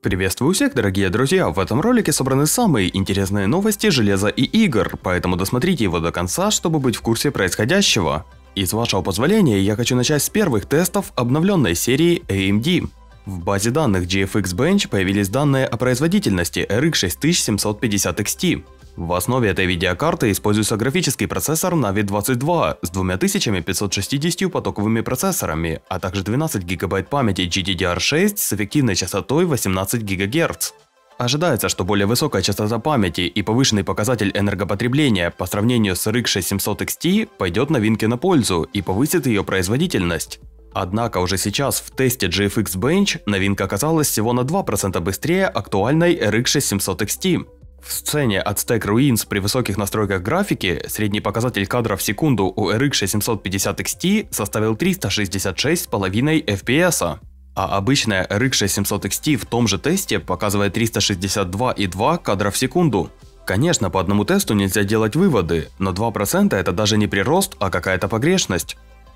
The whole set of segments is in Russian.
Приветствую всех, дорогие друзья! В этом ролике собраны самые интересные новости железа и игр, поэтому досмотрите его до конца, чтобы быть в курсе происходящего. И с вашего позволения, я хочу начать с первых тестов обновленной серии AMD. В базе данных GFX Bench появились данные о производительности RX 6750 XT. В основе этой видеокарты используется графический процессор Navi 22 с 2560 потоковыми процессорами, а также 12 ГБ памяти GDDR6 с эффективной частотой 18 ГГц. Ожидается, что более высокая частота памяти и повышенный показатель энергопотребления по сравнению с RX 6700 XT пойдет новинке на пользу и повысит ее производительность. Однако уже сейчас в тесте GFX Bench новинка оказалась всего на 2% быстрее актуальной RX 6700 XT. В сцене Aztec Ruins при высоких настройках графики средний показатель кадров в секунду у RX 6750 XT составил 366,5 FPS, а обычная RX 6700 XT в том же тесте показывает 362,2 кадра в секунду. Конечно, по одному тесту нельзя делать выводы, но 2% это даже не прирост, а какая-то погрешность.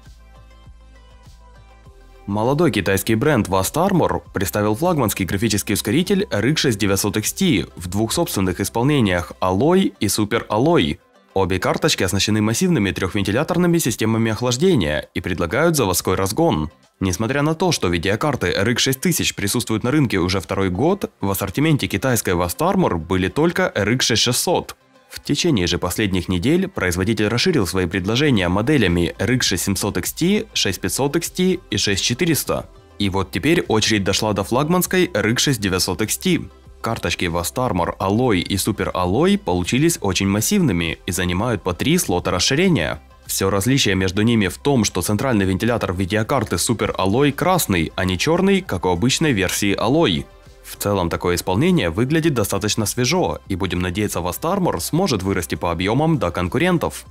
Молодой китайский бренд Vast Armor представил флагманский графический ускоритель RX 6900 XT в двух собственных исполнениях Alloy и Super Alloy. Обе карточки оснащены массивными трехвентиляторными системами охлаждения и предлагают заводской разгон. Несмотря на то, что видеокарты RX 6000 присутствуют на рынке уже второй год, в ассортименте китайской Vast Armor были только RX 6600. В течение же последних недель производитель расширил свои предложения моделями RX 6700 XT, 6500 XT и 6400. И вот теперь очередь дошла до флагманской RX 6900 XT. Карточки Vast Armor Alloy и Super Alloy получились очень массивными и занимают по 3 слота расширения. Все различие между ними в том, что центральный вентилятор видеокарты Super Alloy красный, а не черный, как у обычной версии Alloy. В целом такое исполнение выглядит достаточно свежо, и будем надеяться, Vast Armor сможет вырасти по объемам до конкурентов.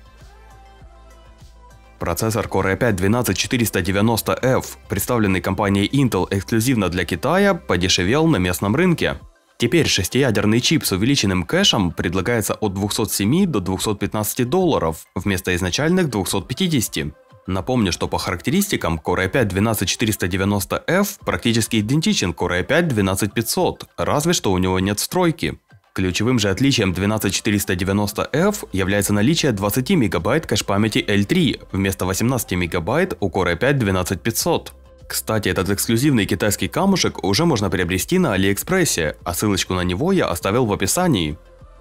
Процессор Core i5-12490F, представленный компанией Intel эксклюзивно для Китая, подешевел на местном рынке. Теперь шестиядерный чип с увеличенным кэшем предлагается от 207 до 215 долларов, вместо изначальных 250. Напомню, что по характеристикам Core i5-12490F практически идентичен Core i5-12500, разве что у него нет встройки. Ключевым же отличием 12490F является наличие 20 МБ кэш-памяти L3 вместо 18 МБ у Core i5-12500. Кстати, этот эксклюзивный китайский камушек уже можно приобрести на AliExpress, а ссылочку на него я оставил в описании.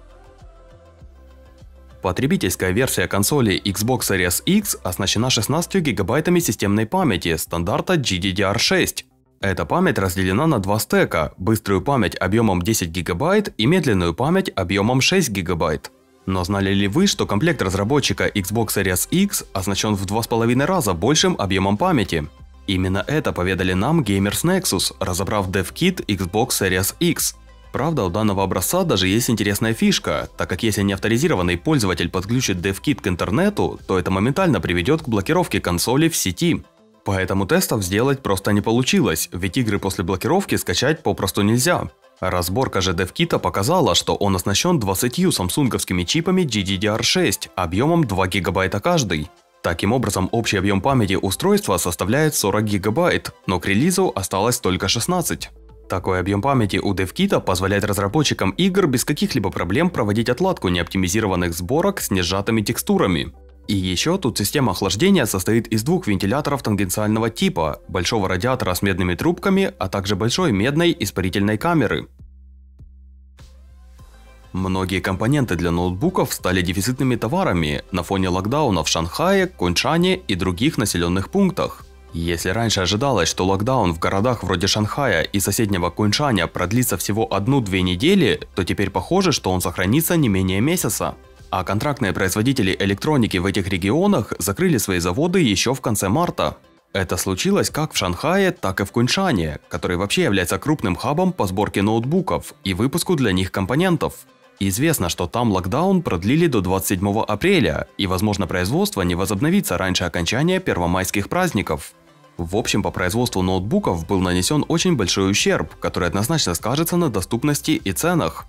Потребительская версия консоли Xbox Series X оснащена 16 гигабайтами системной памяти стандарта GDDR6. Эта память разделена на два стека – быструю память объемом 10 гигабайт и медленную память объемом 6 гигабайт. Но знали ли вы, что комплект разработчика Xbox Series X оснащен в 2,5 раза большим объемом памяти? Именно это поведали нам Gamers Nexus, разобрав DevKit Xbox Series X. Правда, у данного образца даже есть интересная фишка, так как если неавторизированный пользователь подключит DevKit к интернету, то это моментально приведет к блокировке консоли в сети. Поэтому тестов сделать просто не получилось, ведь игры после блокировки скачать попросту нельзя. Разборка же DevKit показала, что он оснащен 20 самсунговскими чипами GDDR6 объемом 2 гигабайта каждый. Таким образом, общий объем памяти устройства составляет 40 гигабайт, но к релизу осталось только 16. Такой объем памяти у DevKit позволяет разработчикам игр без каких-либо проблем проводить отладку неоптимизированных сборок с несжатыми текстурами. И еще тут система охлаждения состоит из двух вентиляторов тангенциального типа, большого радиатора с медными трубками, а также большой медной испарительной камеры. Многие компоненты для ноутбуков стали дефицитными товарами на фоне локдауна в Шанхае, Куньчане и других населенных пунктах. Если раньше ожидалось, что локдаун в городах вроде Шанхая и соседнего Куньчаня продлится всего 1-2 недели, то теперь похоже, что он сохранится не менее месяца. А контрактные производители электроники в этих регионах закрыли свои заводы еще в конце марта. Это случилось как в Шанхае, так и в Куньчане, который вообще является крупным хабом по сборке ноутбуков и выпуску для них компонентов. Известно, что там локдаун продлили до 27 апреля, и, возможно, производство не возобновится раньше окончания первомайских праздников. В общем, по производству ноутбуков был нанесен очень большой ущерб, который однозначно скажется на доступности и ценах.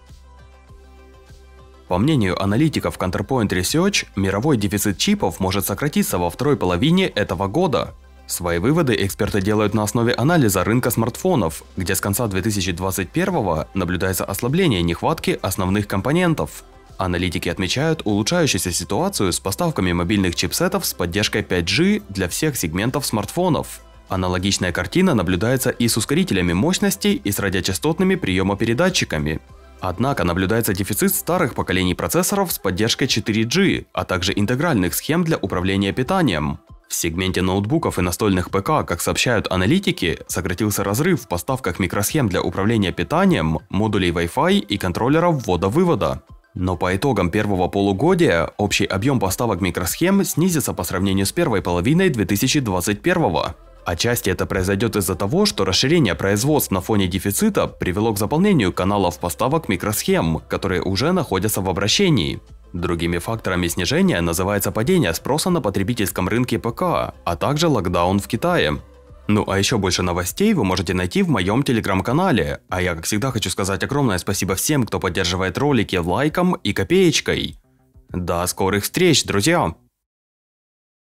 По мнению аналитиков Counterpoint Research, мировой дефицит чипов может сократиться во второй половине этого года. Свои выводы эксперты делают на основе анализа рынка смартфонов, где с конца 2021 наблюдается ослабление нехватки основных компонентов. Аналитики отмечают улучшающуюся ситуацию с поставками мобильных чипсетов с поддержкой 5G для всех сегментов смартфонов. Аналогичная картина наблюдается и с ускорителями мощности, и с радиочастотными приемопередатчиками. Однако наблюдается дефицит старых поколений процессоров с поддержкой 4G, а также интегральных схем для управления питанием. В сегменте ноутбуков и настольных ПК, как сообщают аналитики, сократился разрыв в поставках микросхем для управления питанием, модулей Wi-Fi и контроллеров ввода-вывода. Но по итогам первого полугодия общий объем поставок микросхем снизится по сравнению с первой половиной 2021. Отчасти это произойдет из-за того, что расширение производств на фоне дефицита привело к заполнению каналов поставок микросхем, которые уже находятся в обращении. Другими факторами снижения называется падение спроса на потребительском рынке ПК, а также локдаун в Китае. Ну а еще больше новостей вы можете найти в моем телеграм-канале, а я как всегда хочу сказать огромное спасибо всем, кто поддерживает ролики лайком и копеечкой. До скорых встреч, друзья!